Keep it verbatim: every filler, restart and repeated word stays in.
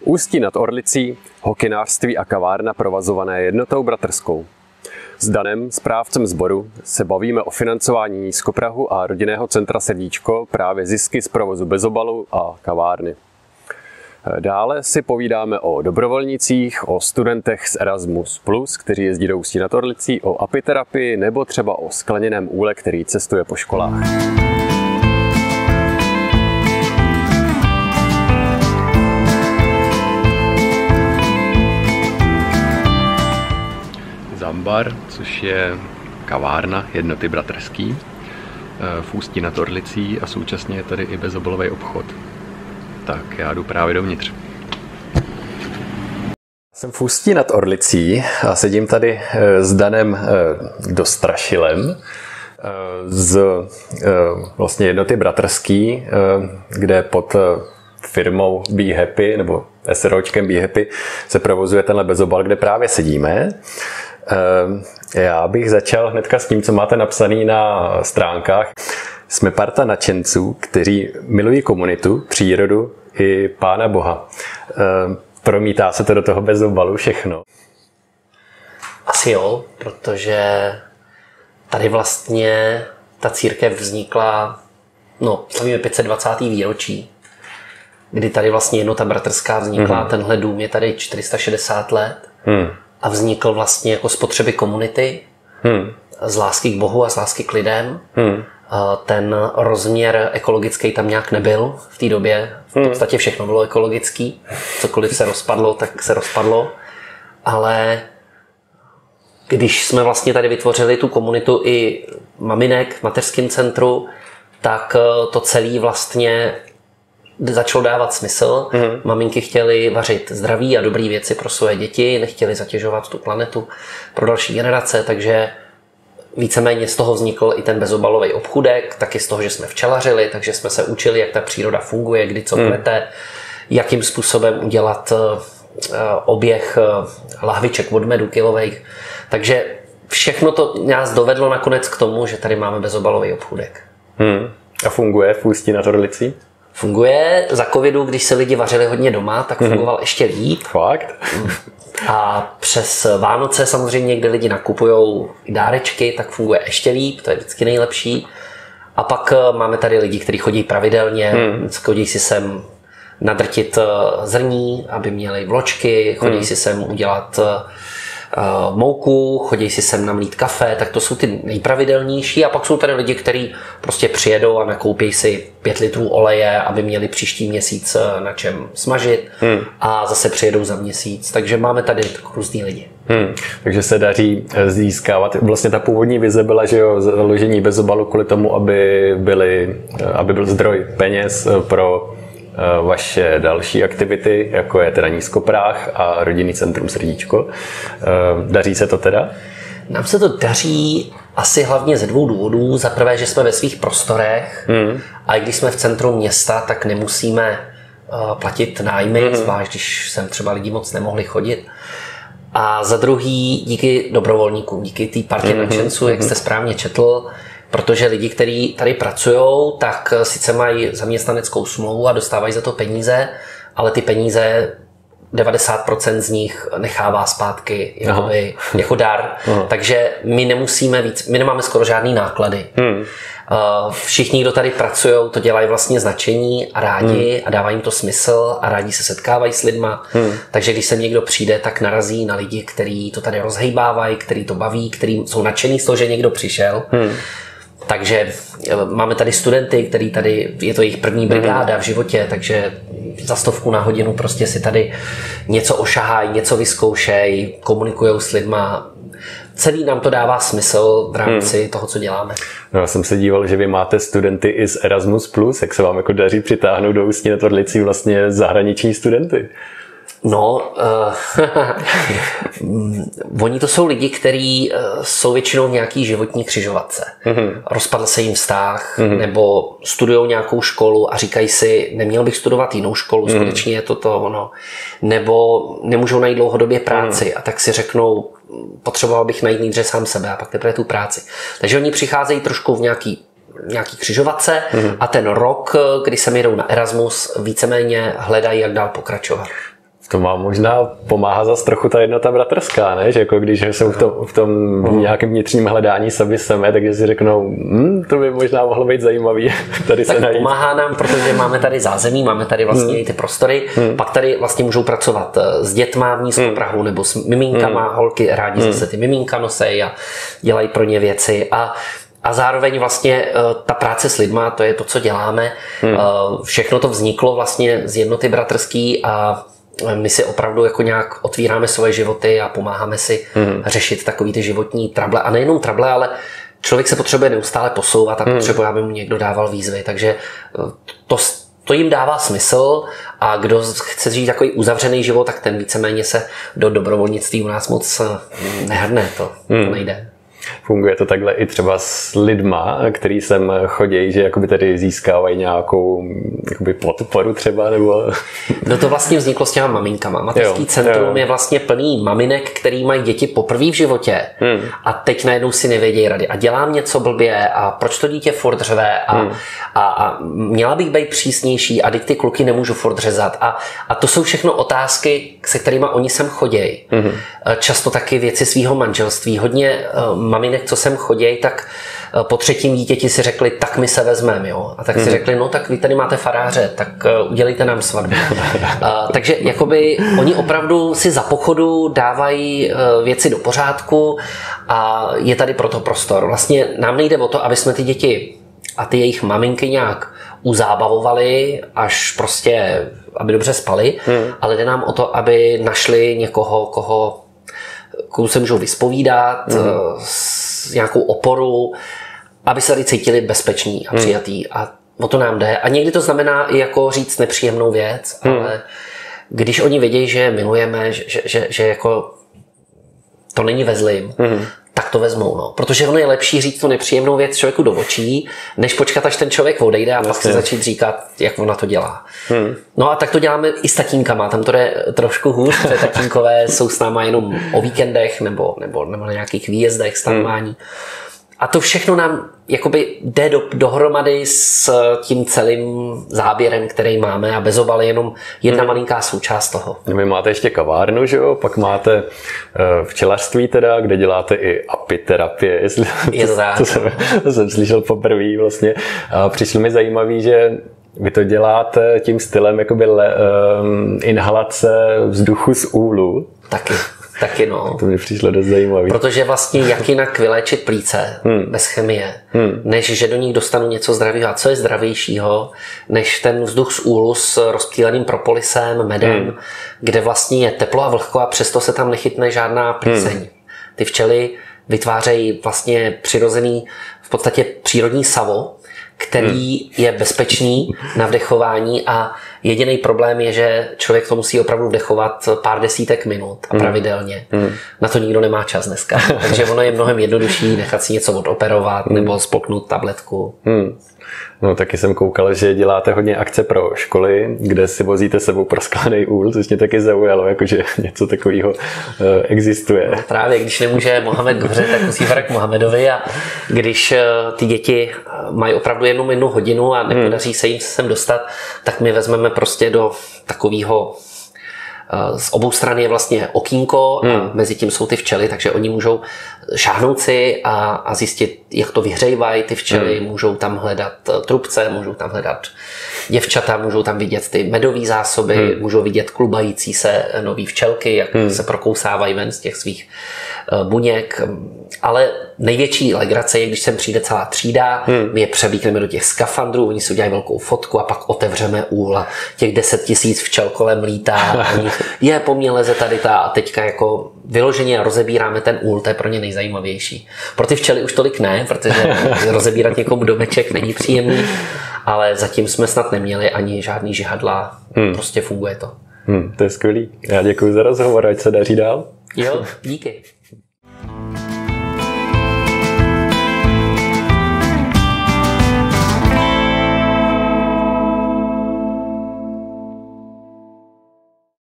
Ústí nad Orlicí, hokynářství a kavárna provozované Jednotou bratrskou. S Danem, správcem sboru, se bavíme o financování Nízkoprahu a rodinného centra Srdíčko, právě zisky z provozu Bezobalu a kavárny. Dále si povídáme o dobrovolnicích, o studentech z Erasmus plus, kteří jezdí do Ústí nad Orlicí, o apiterapii nebo třeba o skleněném úle, který cestuje po školách. Zambar, což je kavárna Jednoty bratrský v Ústí nad Orlicí a současně je tady i bezobalový obchod. Tak já jdu právě dovnitř. Jsem v Ústí nad Orlicí a sedím tady s Danem Dostrašilem z vlastně Jednoty bratrský, kde pod firmou Be Happy nebo SROčkem Be Happy se provozuje tenhle bezobal, kde právě sedíme. Já bych začal hnedka s tím, co máte napsaný na stránkách. Jsme parta nadšenců, kteří milují komunitu, přírodu i Pána Boha. Promítá se to do toho bezobalu všechno? Asi jo, protože tady vlastně ta církev vznikla, no, slavíme pět set dvacáté výročí, kdy tady vlastně Jednota bratrská vznikla, mm. tenhle dům je tady čtyři sta šedesát let mm. a vznikl vlastně jako z potřeby komunity, mm. z lásky k Bohu a z lásky k lidem. Mm. Ten rozměr ekologický tam nějak nebyl v té době. V podstatě všechno bylo ekologický. Cokoliv se rozpadlo, tak se rozpadlo. Ale když jsme vlastně tady vytvořili tu komunitu i maminek v mateřském centru, tak to celé vlastně začalo dávat smysl. Mm. Maminky chtěly vařit zdraví a dobré věci pro své děti, nechtěly zatěžovat tu planetu pro další generace, takže víceméně z toho vznikl i ten bezobalový obchůdek, taky z toho, že jsme včelařili, takže jsme se učili, jak ta příroda funguje, kdy co kvete, hmm. jakým způsobem udělat oběh lahviček od medu kilových. Takže všechno to nás dovedlo nakonec k tomu, že tady máme bezobalový obchůdek. Hmm. A funguje v Ústí nad Orlicí? Funguje. Za covidu, když se lidi vařili hodně doma, tak fungoval hmm. ještě líp. Fakt? A přes Vánoce samozřejmě, kde lidi nakupujou dárečky, tak funguje ještě líp, to je vždycky nejlepší. A pak máme tady lidi, kteří chodí pravidelně, hmm. chodí si sem nadrtit zrní, aby měli vločky, chodí hmm. si sem udělat uh, mouku, chodí si sem namlít kafe, tak to jsou ty nejpravidelnější. A pak jsou tady lidi, kteří prostě přijedou a nakoupí si pět litrů oleje, aby měli příští měsíc na čem smažit hmm. a zase přijedou za měsíc. Takže máme tady různý lidi. Hmm. Takže se daří získávat. Vlastně ta původní vize byla, že jo, založení bezobalu kvůli tomu, aby, byly, aby byl zdroj peněz pro vaše další aktivity, jako je teda Nízkopráh a rodinný centrum Srdíčko. Daří se to teda? Nám se to daří asi hlavně ze dvou důvodů. Za prvé, že jsme ve svých prostorech hmm. a i když jsme v centru města, tak nemusíme platit nájmy, hmm. zvlášť když sem třeba lidi moc nemohli chodit. A za druhý, díky dobrovolníkům, díky té partě hmm. nadšenců, jak jste správně četl, protože lidi, kteří tady pracují, tak sice mají zaměstnaneckou smlouvu a dostávají za to peníze, ale ty peníze devadesát procent z nich nechává zpátky jakoby, jako dar. Aha. Takže my nemusíme víc, my nemáme skoro žádný náklady. Hmm. Všichni, kdo tady pracují, to dělají vlastně značení a rádi hmm. a dává jim to smysl a rádi se setkávají s lidma. Hmm. Takže když sem někdo přijde, tak narazí na lidi, kteří to tady rozhejbávají, kteří to baví, kteří jsou nadšení z toho, že někdo přišel. Hmm. Takže máme tady studenty, který tady, je to jejich první brigáda v životě, takže za stovku na hodinu prostě si tady něco ošahají, něco vyzkoušejí, komunikujou s lidma. Celý nám to dává smysl v rámci hmm. toho, co děláme. No, já jsem se díval, že vy máte studenty i z Erasmus plus, jak se vám jako daří přitáhnout do Ústí nad Orlicí vlastně zahraniční studenty? No, uh, oni to jsou lidi, kteří uh, jsou většinou v nějaký životní křižovatce. Mm-hmm. Rozpadl se jim vztah, mm-hmm. nebo studujou nějakou školu a říkají si, neměl bych studovat jinou školu, mm-hmm. skutečně je to to ono. Nebo nemůžou najít dlouhodobě práci mm-hmm. a tak si řeknou, potřeboval bych najít nejdřív sám sebe a pak teprve tu práci. Takže oni přicházejí trošku v nějaký nějaký křižovatce mm-hmm. a ten rok, kdy se jdou na Erasmus, víceméně hledají, jak dál pokračovat. To má možná pomáhá zase trochu ta jednota bratrská, ne? Že jako když jsou v tom, v tom mm. nějakém vnitřním hledání sebe sebe, takže si řeknou, hm, to by možná mohlo být zajímavý tady tak se najít. Pomáhá nám, protože máme tady zázemí, máme tady vlastně mm. ty prostory, mm. pak tady vlastně můžou pracovat s dětma v nízkoprahu mm. nebo s miminkama, mm. holky rádi mm. zase ty miminka nosej a dělají pro ně věci a A zároveň vlastně ta práce s lidma, to je to, co děláme. Hmm. Všechno to vzniklo vlastně z jednoty bratrský a my si opravdu jako nějak otvíráme svoje životy a pomáháme si hmm. řešit takový ty životní trable. A nejenom trable, ale člověk se potřebuje neustále posouvat a hmm. potřebuje, aby mu někdo dával výzvy. Takže to, to jim dává smysl a kdo chce žít takový uzavřený život, tak ten víceméně se do dobrovolnictví u nás moc nehrne. To, hmm. to nejde. Funguje to takhle i třeba s lidma, který sem chodí, že jakoby tady získávají nějakou jakoby podporu třeba, nebo... No to vlastně vzniklo s těma maminkama. Mateřský centrum jo. je vlastně plný maminek, který mají děti poprvé v životě hmm. a teď najednou si nevědějí rady a dělám něco blbě a proč to dítě furt řve a, hmm. a, a měla bych být přísnější a teď ty kluky nemůžu furt řezat a, a to jsou všechno otázky, se kterými oni sem chodí. Hmm. Často taky věci svého manželství. Hodně maminek, co sem chodí, tak po třetím dítěti si řekli, tak my se vezmeme, jo. A tak si mm. řekli, no tak vy tady máte faráře, tak udělejte nám svatbu. A, takže jakoby oni opravdu si za pochodu dávají věci do pořádku a je tady proto prostor. Vlastně nám nejde o to, aby jsme ty děti a ty jejich maminky nějak uzábavovali, až prostě, aby dobře spali, mm. ale jde nám o to, aby našli někoho, koho komu se můžou vyspovídat, mm. s nějakou oporu, aby se tady cítili bezpeční a přijatý. Mm. A o to nám jde. A někdy to znamená i jako říct nepříjemnou věc, mm. ale když oni vědějí, že je milujeme, že, že, že, že jako to není ve zlým, mm. tak to vezmou. No. Protože ono je lepší říct tu nepříjemnou věc člověku do očí, než počkat, až ten člověk odejde a pak si začít říkat, jak ona to dělá. Hmm. No a tak to děláme i s tatínkama. Tam to jde trošku hůř, protože tatínkové jsou s náma jenom o víkendech nebo, nebo, nebo na nějakých výjezdech, stanování. Hmm. A to všechno nám jakoby jde do, dohromady s tím celým záběrem, který máme a bez obaly jenom jedna hmm. malinká součást toho. Vy máte ještě kavárnu, že jo? Pak máte včelařství teda, kde děláte i apiterapie. Jestli, Je to tak. To, to, jsem, to jsem slyšel poprvé vlastně. A přišlo mi zajímavý, že vy to děláte tím stylem jakoby le, um, inhalace vzduchu z úlu. Taky. Taky no. To mi přišlo dost zajímavý. Protože vlastně jak jinak vyléčit plíce hmm. bez chemie, hmm. než že do nich dostanu něco zdravého. A co je zdravějšího, než ten vzduch z úlu s rozptýleným propolisem, medem, hmm. kde vlastně je teplo a vlhko a přesto se tam nechytne žádná plíseň. Hmm. Ty včely vytvářejí vlastně přirozený, v podstatě přírodní savo, který hmm. je bezpečný na vdechování a jediný problém je, že člověk to musí opravdu vdechovat pár desítek minut a pravidelně. Hmm. Na to nikdo nemá čas dneska. Takže ono je mnohem jednodušší nechat si něco odoperovat hmm. nebo spolknout tabletku. Hmm. No taky jsem koukal, že děláte hodně akce pro školy, kde si vozíte sebou prosklený úl, což mě taky zaujalo, jakože něco takového uh, existuje. No, právě, když nemůže Mohamed dobře, tak musí fakt k Mohamedovi a když uh, ty děti mají opravdu jednu jednu hodinu a nepodaří hmm. se jim sem dostat, tak my vezmeme prostě do takového z obou stran je vlastně okýnko hmm. a mezi tím jsou ty včely, takže oni můžou šáhnout si a, a zjistit, jak to vyhřejvají ty včely, hmm. můžou tam hledat trubce, můžou tam hledat děvčata, můžou tam vidět ty medové zásoby, hmm. můžou vidět klubající se nový včelky, jak hmm. se prokousávají ven z těch svých buněk. Ale největší legrace je, když sem přijde celá třída, hmm. my je převlíkneme do těch skafandrů, oni si udělají velkou fotku a pak otevřeme úl a těch deset tisíc včel kolem lítá a oni, je, po mně leze tady ta a teďka jako vyloženě rozebíráme ten úl, to je pro ně nejzajímavější. Pro ty včely už tolik ne, protože rozebírat někomu domeček není příjemný, ale zatím jsme snad neměli ani žádný žihadla, hmm. prostě funguje to. Hmm, to je skvělý. Já děkuji za rozhovor, ať se daří dál. Jo, díky.